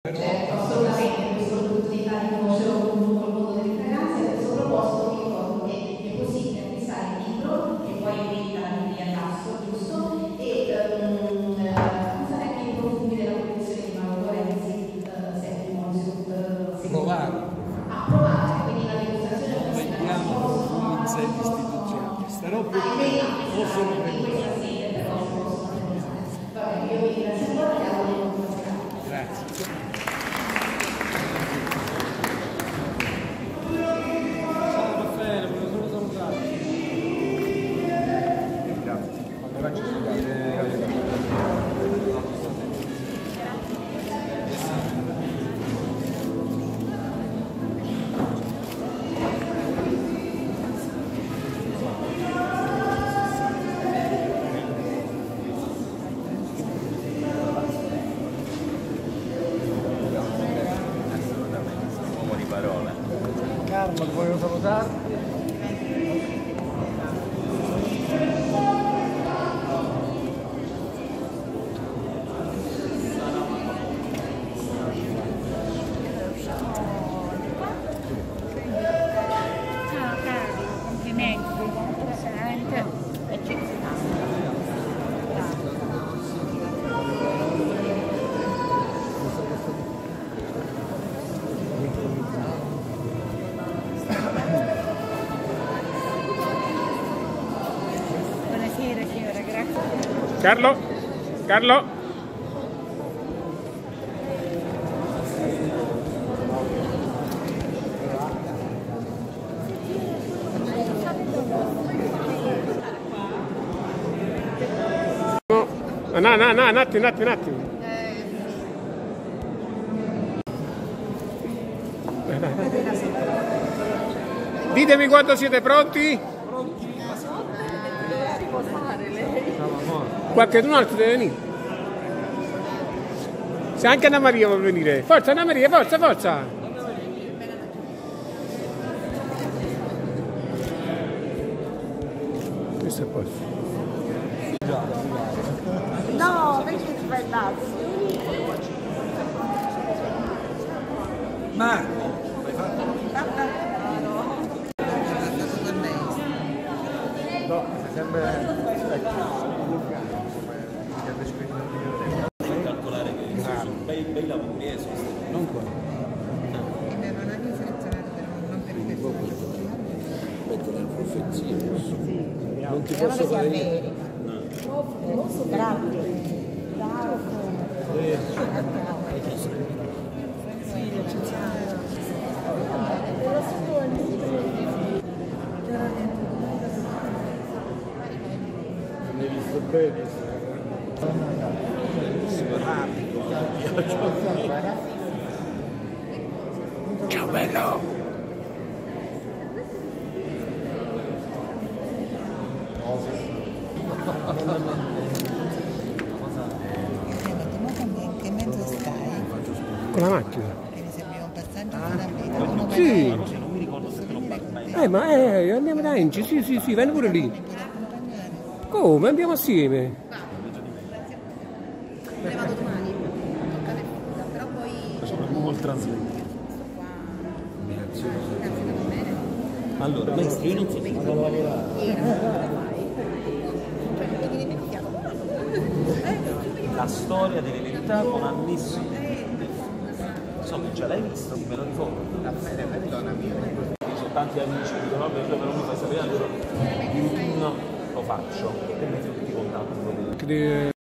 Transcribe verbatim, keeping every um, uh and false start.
Certo, assolutamente, questo l'opportunità di conoscere un po' il mondo delle fragranze. A questo proposito vi ricordo che è possibile acquistare il libro, che poi è in libreria Tasso, giusto? E um, usare anche i profumi della produzione di Mauro Lorenzi, uh, settimo uh, provare a provare, quindi la degustazione vediamo profumi in sei istituzioni starò per o sono per vabbè, io vi ringrazio ancora e auguro buona serata. grazie. Carlo, ti voglio salutare. Ciao Carlo, complimenti, veramente eccezionale. Buonasera signora, grazie. Carlo, Carlo. No, no, no, no, un attimo, un attimo, un attimo. Dai, dai, dai. Ditemi quando siete pronti. Qualche altro deve venire. Se anche Anna Maria vuole venire. Forza Anna Maria, forza, forza. Questo è poi. No, perché ti fai basso? Marco, no, sembra calcolare che sono bei, bei lavori, eh, sono stati. Non qua. E non hanno selezionato per non per il personaggio. Mettere il profezio. Sì. Non ti posso fare io. Grazie. Ciao. Non hai visto bene? Ciao bello! Che mezzo stai? Con la macchina. Che mi sembra un passaggio finalmente. Sì. Non mi ricordo se te lo parlo. Eh, ma eh, andiamo da Enci, sì, sì, sì, vieni pure lì. Mi puoi accompagnare? Come? Andiamo assieme. Me ne vado domani. Toccate fuga, però poi. Facciamo un Google Translate. Cazzo, va bene. Allora, maestro, io non so se vado a lavorare. La storia delle verità con annessi. So che già l'hai visto, me lo ricordo. Sono tanti amici che dicono, vabbè, però non mi fai sapere, allora di routine lo faccio. E metto tutti i contatti.